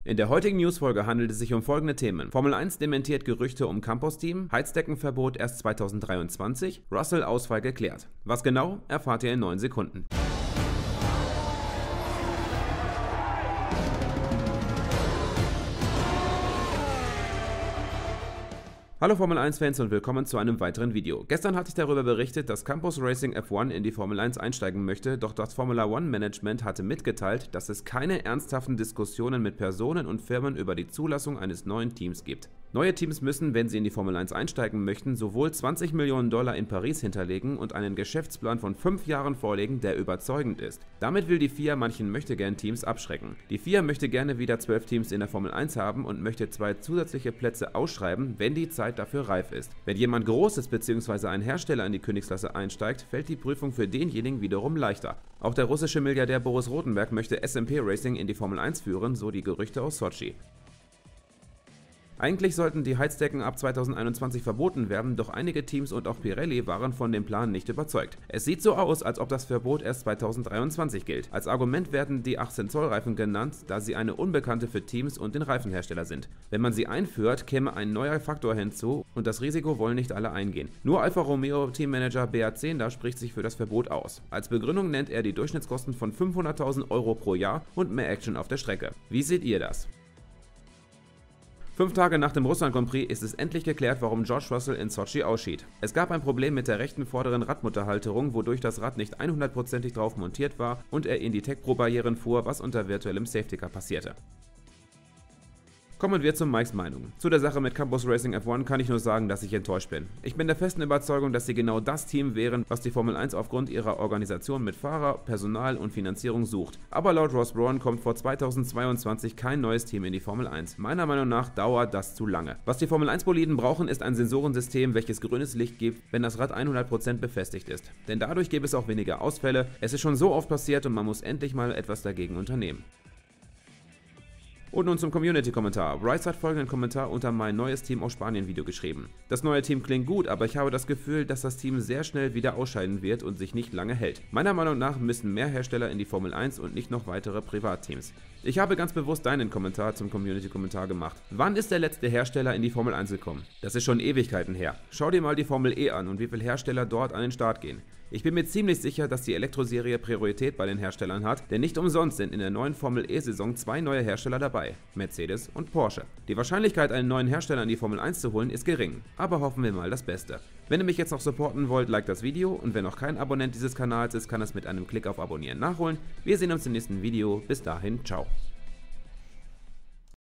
In der heutigen Newsfolge handelt es sich um folgende Themen. Formel 1 dementiert Gerüchte um Campos-Team, Heizdeckenverbot erst 2023, Russell-Ausfall geklärt. Was genau, erfahrt ihr in 9 Sekunden. Hallo Formel 1 Fans und willkommen zu einem weiteren Video. Gestern hatte ich darüber berichtet, dass Campos Racing F1 in die Formel 1 einsteigen möchte, doch das Formula One Management hatte mitgeteilt, dass es keine ernsthaften Diskussionen mit Personen und Firmen über die Zulassung eines neuen Teams gibt. Neue Teams müssen, wenn sie in die Formel 1 einsteigen möchten, sowohl 20 Millionen Dollar in Paris hinterlegen und einen Geschäftsplan von 5 Jahren vorlegen, der überzeugend ist. Damit will die FIA manchen Möchtegern-Teams abschrecken. Die FIA möchte gerne wieder 12 Teams in der Formel 1 haben und möchte 2 zusätzliche Plätze ausschreiben, wenn die Zeit dafür reif ist. Wenn jemand Großes bzw. ein Hersteller in die Königsklasse einsteigt, fällt die Prüfung für denjenigen wiederum leichter. Auch der russische Milliardär Boris Rodenberg möchte SMP Racing in die Formel 1 führen, so die Gerüchte aus Sochi. Eigentlich sollten die Heizdecken ab 2021 verboten werden, doch einige Teams und auch Pirelli waren von dem Plan nicht überzeugt. Es sieht so aus, als ob das Verbot erst 2023 gilt. Als Argument werden die 18 Zoll Reifen genannt, da sie eine Unbekannte für Teams und den Reifenhersteller sind. Wenn man sie einführt, käme ein neuer Faktor hinzu und das Risiko wollen nicht alle eingehen. Nur Alfa Romeo Teammanager Beat Zehnder spricht sich für das Verbot aus. Als Begründung nennt er die Durchschnittskosten von 500.000 Euro pro Jahr und mehr Action auf der Strecke. Wie seht ihr das? 5 Tage nach dem Russland Grand Prix ist es endlich geklärt, warum George Russell in Sochi ausschied. Es gab ein Problem mit der rechten vorderen Radmutterhalterung, wodurch das Rad nicht 100%ig drauf montiert war und er in die Tech Pro Barrieren fuhr, was unter virtuellem Safety Car passierte. Kommen wir zu Mikes Meinung. Zu der Sache mit Campos Racing F1 kann ich nur sagen, dass ich enttäuscht bin. Ich bin der festen Überzeugung, dass sie genau das Team wären, was die Formel 1 aufgrund ihrer Organisation mit Fahrer, Personal und Finanzierung sucht. Aber laut Ross Brawn kommt vor 2022 kein neues Team in die Formel 1. Meiner Meinung nach dauert das zu lange. Was die Formel 1 Boliden brauchen, ist ein Sensorensystem, welches grünes Licht gibt, wenn das Rad 100% befestigt ist. Denn dadurch gäbe es auch weniger Ausfälle. Es ist schon so oft passiert und man muss endlich mal etwas dagegen unternehmen. Und nun zum Community-Kommentar. Bryce hat folgenden Kommentar unter mein neues Team aus Spanien Video geschrieben. Das neue Team klingt gut, aber ich habe das Gefühl, dass das Team sehr schnell wieder ausscheiden wird und sich nicht lange hält. Meiner Meinung nach müssen mehr Hersteller in die Formel 1 und nicht noch weitere Privatteams. Ich habe ganz bewusst deinen Kommentar zum Community-Kommentar gemacht. Wann ist der letzte Hersteller in die Formel 1 gekommen? Das ist schon Ewigkeiten her. Schau dir mal die Formel E an und wie viele Hersteller dort an den Start gehen. Ich bin mir ziemlich sicher, dass die Elektroserie Priorität bei den Herstellern hat, denn nicht umsonst sind in der neuen Formel E-Saison 2 neue Hersteller dabei, Mercedes und Porsche. Die Wahrscheinlichkeit, einen neuen Hersteller in die Formel 1 zu holen, ist gering, aber hoffen wir mal das Beste. Wenn ihr mich jetzt noch supporten wollt, like das Video und wer noch kein Abonnent dieses Kanals ist, kann es mit einem Klick auf Abonnieren nachholen. Wir sehen uns im nächsten Video, bis dahin, ciao.